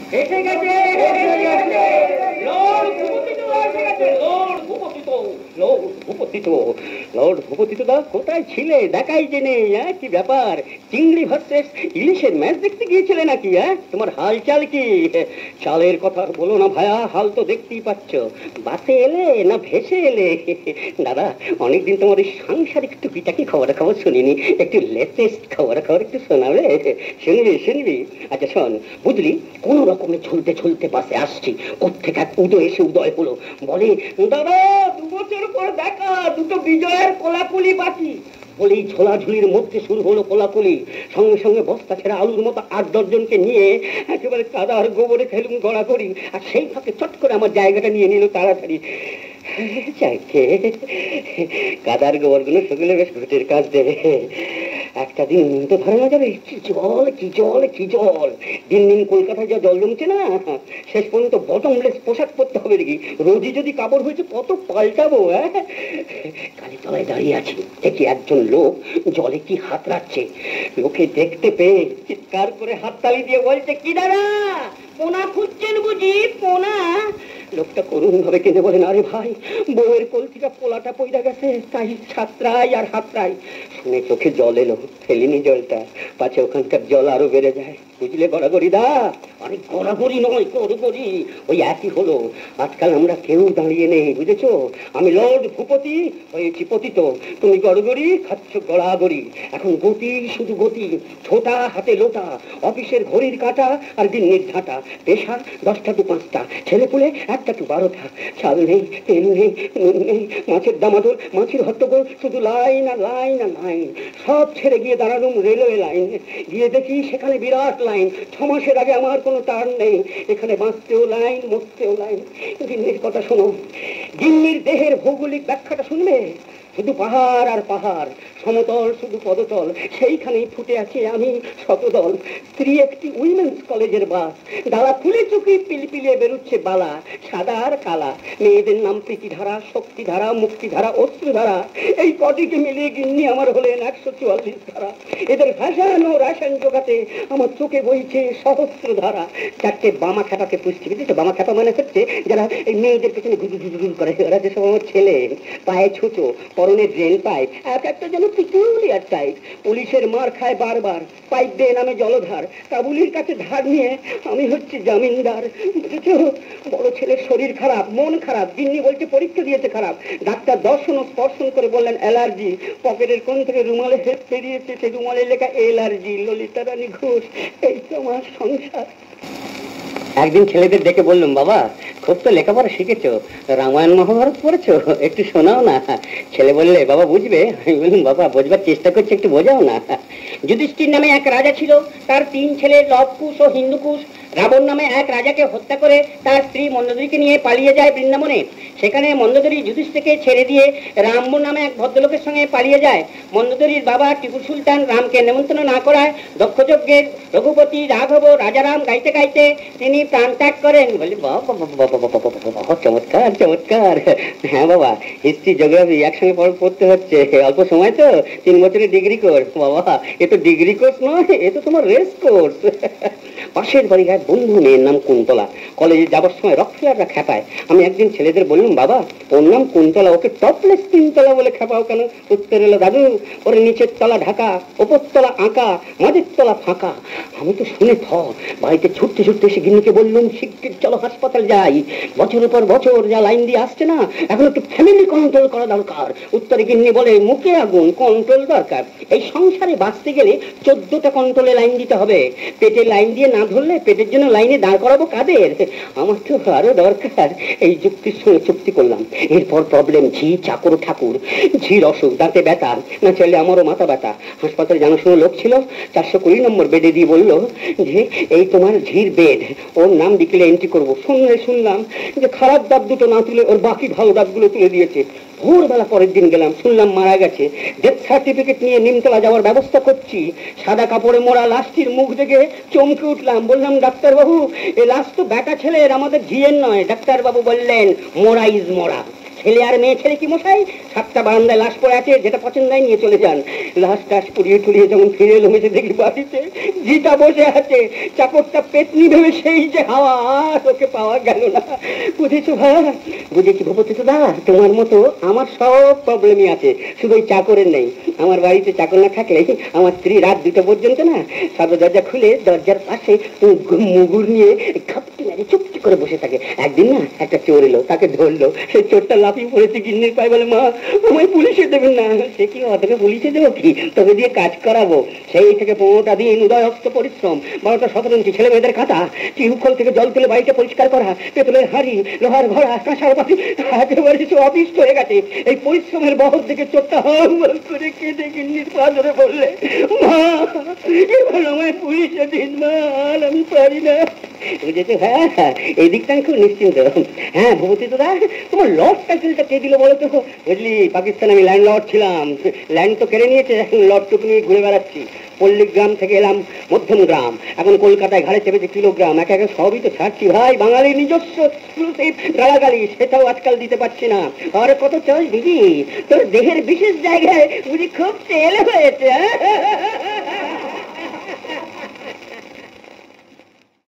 এসে গেছে, এসে গেছে, লর্ড ভূপতিত এসে গেছে, লর্ড ভূপতিত, লর্ড ভূপতিত, লর্ড ভূপতিত দা কোথায় ছিলে? দেখাই যে নেই। কি ব্যাপার? চিংড়ি ভার্সেস ইলিশের ম্যাচ দেখতে গিয়েছিলে নাকি? তোমার হালচাল কি? চালের কথা বলো না ভায়া, হাল তো দেখতেই পাচ্ছ। বাসে এলে না ভেসে এলে? দাদা, অনেকদিন তোমার এই সাংসারিক টুকিটাকি খবর শুনিনি, একটু লেটেস্ট খবর একটু শোনাবে? শুনবি শুনবি? আচ্ছা শোন, বুঝলি, কোন রকমে ঝুলতে ঝুলতে বাসে আসছি, কোত্থেকে এক উদয় এসে উদয় হলো, বলে দাদা 2 বছর পর দেখা, দুটো বিজয়ের কোলাকুলি বাকি। বলেই ঝোলাঝুলির মধ্যে শুরু হলো কোলাকুলি। সঙ্গে সঙ্গে বস্তা ছেড়া আলুর মতো 8-10 জনকে নিয়ে একেবারে কাদা আর গোবরে খেলুম গড়াগড়ি। আর সেই ফাঁকে চট করে আমার জায়গাটা নিয়ে নিল তাড়াতাড়ি। কাদার গোবর গুলো শুকলে বেশ ঘুটের কাজ দেবে। একটা দিন তো ধরানো যাবে। কি জল, কি জল, কি জল! দিন দিন কলকাতায় যা জল জমছে না, শেষ পর্যন্ত বটমলেস পোশাক পরতে হবে নাকি? রোজই যদি কাপড় হয়েছে কত পাল্টাবো। কালী তলায় দাঁড়িয়ে আছি, দেখি একজন লোক জলে কি হাত রাখছে। লোকে দেখতে পেয়ে চিৎকার করে হাততালি দিয়ে বলছে, কি দাদা, পোনা খুঁজছেন বুঝি? পোনা? লোকটা করুণ ভাবে কেঁদে বলেন, আরে ভাই, বউয়ের কোল থেকে পোলাটা পয়দা গেছে, তাই ছাত্রাই আর হাতরাই। শুনে চোখে জল এলো, ফেলিনি জলটা, পাছে ওখানকার জল আরো বেড়ে যায়। বুঝলে গড়াগড়ি দা? আরে গড়াগড়ি নয়, গড়গড়ি। ওই একই হলো। আজকাল আমরা কেউ দাঁড়িয়ে নেই, বুঝেছো? আমি লর্ড ভূপতি হয়েছি পতিত, তুমি গড়গড়ি খাচ্ছ গড়াগড়ি। এখন গতি, শুধু গতি, ছোটা হাতে লোটা, অফিসের ঘড়ির কাঁটা আর দিনের ঝাঁটা, পেশা 10টা to 5টা, ছেলে পুলে 1টা to 12টা। চাল নেই, তেল নেই, নুন নেই, মাছের দামাদল, মাছের হট্টগোল, শুধু লাইন আর লাইন আর লাইন। সব ছেড়ে গিয়ে দাঁড়ালুম রেলওয়ে লাইন। গিয়ে দেখি সেখানে বিরাট লাইন। 6 মাসের আগে আমার কোনো টার্ন নেই। এখানে বাঁচতেও লাইন, মরতেও লাইন। গিন্নির কথা শোনো, গিন্নির দেহের ভৌগোলিক ব্যাখ্যাটা শুনবে? শুধু পাহাড় আর পাহাড়, সমতল শুধু পদতল, সেইখানেই ফুটে আছে আমি শতদল। স্ত্রী একটি উইমেন্স কলেজের বাস, ডালা খুলে চুকি পিলপিলিয়ে বেরুচ্ছে বালা, সাদা আর কালা। মেয়েদের নাম প্রীতিধারা, শক্তিধারা, মুক্তিধারা, অস্ত্রধারা। এই কটিকে মিলিয়ে গিন্নি আমার হলেন 144 ধারা। এদের ফ্যাশন ও রেশন জোগাতে আমার চোখে বইছে সহস্রধারা। 4টে বামা খেপাকে পুষছে, বুঝেছো? বামা খেপা মানে হচ্ছে যারা এই মেয়েদের পেছনে ঘুঘু করে, ওরা যে সব আমার ছেলে। পায়ে ছুঁচো, পরনে ড্রেন পাইপ, এক একটা যেন পিকুলিয়ার টাইপ। পুলিশের মার খায় বারবার, পাইপ দিয়ে নামে জলধার। কাবুলির কাছে ধার নিয়ে আমি হচ্ছে জামিনদার, বুঝেছো? বড় ছেলের শরীর খারাপ, মন খারাপ, গিন্নি বলছে পরীক্ষা দিয়েছে খারাপ। ডাক্তার দর্শন ও স্পর্শন করে বললেন অ্যালার্জি। পকেটের কোণ থেকে রুমালে হেড পেরিয়েছে, সে রুমালে লেখা এলার্জি। ললিতা রানী ঘোষ। এই তো আমার সংসার। একদিন ছেলেদের ডেকে বললাম, বাবা, খুব তো লেখাপড়া শিখেছো, রামায়ণ মহাভারত পড়েছো, একটু শোনাও না। ছেলে বললে, বাবা বুঝবে? আমি বললাম, বাবা বোঝবার চেষ্টা করছি, একটু বোঝাও না। যুধিষ্ঠির নামে এক রাজা ছিল, তার 3 ছেলে লবকুশ ও হিন্দুকুশ। রাবণ নামে এক রাজাকে হত্যা করে তার স্ত্রী মন্দোদরীকে নিয়ে পালিয়ে যায় বৃন্দাবনে। সেখানে মন্দোদরী যুধিষ্ঠিরকে ছেড়ে দিয়ে রামবন নামে এক ভদ্রলোকের সঙ্গে পালিয়ে যায়। মন্দোদরীর বাবা টিপু সুলতান রামকে নেমন্তন্ন না করায় দক্ষযজ্ঞের রঘুপতি রাঘব রাজারাম গাইতে গাইতে তিনি প্রাণ ত্যাগ করেন। বলি, বাবা চমৎকার চমৎকার। হ্যাঁ বাবা, হিস্ট্রি জিওগ্রাফি একসঙ্গে পড়তে হচ্ছে, অল্প সময় তো, 3 বছরের ডিগ্রি কোর্স। বাবা, এ তো ডিগ্রি কোর্স নয়, এ তো তোমার রেস কোর্স। পাশের বাড়ির এক বন্ধু, মেয়ের নাম কুন্তলা। কলেজে যাবার সময় রকফিয়াররা খেপায়। আমি একদিন ছেলেদের বললাম, বাবা ওর নাম কুন্তলা, ওকে টপলেস 3 তলা বলে খেপাও কেন? উত্তর এলো, দাদু ওর নিচের তলা ঢাকা, ওপর তলা আঁকা, মাঝের তলা ফাঁকা। আমি তো শুনে বাড়িতে ছুটতে ছুটতে এসে গিন্নিকে বললুম, শিগগির চলো হাসপাতাল যাই, বছরের পর বছর যা লাইন দিয়ে আসছে না, এখন একটু ফ্যামিলি কন্ট্রোল করা দরকার। উত্তরে গিন্নি বলে, মুখে আগুন, কন্ট্রোল দরকার? এই সংসারে বাঁচতে গেলে 14টা কন্ট্রোলে লাইন দিতে হবে। পেটে লাইন দিয়ে না ধরলে পেটের জন্য লাইনে দাঁড় করাবো কাদের? আমার তো আরো দরকার। এই যুক্তির সঙ্গে চুক্তি করলাম। এরপর প্রবলেম, ঝি চাকর ঠাকুর, ঝির অসুখ, দাঁতে ব্যথা, না চাইলে আমারও মাথা ব্যথা। হাসপাতালে জানাশোনা লোক ছিল, 420 নম্বর বেডে দিয়ে বলল যে এই তোমার ঝির বেড, ওর নাম বিকেলে এন্ট্রি করবো। শুনলাম যে খারাপ দাঁত দুটো না তুলে ওর বাকি ভালো দাঁতগুলো তুলে দিয়েছে। ভোরবেলা পরের দিন গেলাম, শুনলাম মারা গেছে। ডেথ সার্টিফিকেট নিয়ে নিমতলা যাওয়ার ব্যবস্থা করছি। সাদা কাপড়ে মোড়া লাশটির মুখ দেখে চমকে উঠলাম। বললাম, ডাক্তারবাবু, এ লাশ তো বেটা ছেলের, আমাদের ঝিয়ের নয়। ডাক্তারবাবু বললেন, মোড়া ইজ মোড়া। ছেলে আর মেয়ে ছেলে কি মশাই 7টা বারান্দায় লাশ পড়ে আছে, যেটা পছন্দ হয় নিয়ে চলে যান। লাশ টাশ পুড়িয়ে টুড়িয়ে যখন ফিরে এলো মেসে দেখি বাড়িতে জিটা বসে আছে, চাকরটা পেতনি ভেবে সেই যে হাওয়া, আর ওকে পাওয়া গেল না। বুঝেছো ভাই? বুঝেছি ভূপতি দা, তোমার মতো আমার সব প্রবলেমই আছে, শুধু ওই চাকরের নেই। আমার বাড়িতে চাকর না থাকলে আমার স্ত্রী রাত 2টা পর্যন্ত না সদর দরজা খুলে দরজার পাশে মুগুর নিয়ে খাপটি মেরে চুপটি করে বসে থাকে। একদিন না একটা চোর এলো, তাকে ধরলো, সেই চোরটা লাফিয়ে পড়েছে গিন্নির পায়ে, বলে মা আমায় পুলিশে দেবেন না। সে কি অতকে পুলিশে দেবো কি, তোকে দিয়ে কাজ করাবো। সেই থেকে 15টা দিন উদয়স্ত পরিশ্রম, 12টা 17 ইঞ্চি ছেলে মেয়েদের খাতা, টিউবকল থেকে জল তুলে বাড়িটা পরিষ্কার করা, পেতলের হাঁড়ি, লোহার ঘড়া, কাঁসার বাটি, একেবারে সে অতিষ্ঠ হয়ে গেছে। এই পরিশ্রমের বহর থেকে চোরটা হাম করে কেঁদে গিন্নির পা ধরে বললে মা এবার আমায় পুলিশে দিন মা, আমি পারি না। বুঝেছো? হ্যাঁ এই দিকটা আমি খুব নিশ্চিন্ত। হ্যাঁ ভূপতি দাদা, তোমার লর্ড টাইটেলটা কে দিল বলো তো? বুঝলি, পাকিস্তানে আমি ল্যান্ড লর্ড ছিলাম, ল্যান্ড তো কেড়ে নিয়েছে, এখন লর্ডটুকু নিয়ে ঘুরে বেড়াচ্ছি। পল্লীগ্রাম থেকে এলাম মধ্যম গ্রাম, এখন কলকাতায় ঘাড়ে চেপেছে কিলোগ্রাম। একে একে সবই তো ছাড়ছি ভাই, বাঙালির নিজস্ব গালাগালি, সেটাও আজকাল দিতে পারছি না। আর কত চাই দিদি, তোর দেহের বিশেষ জায়গায় বুঝি খুব তেল হয়েছে।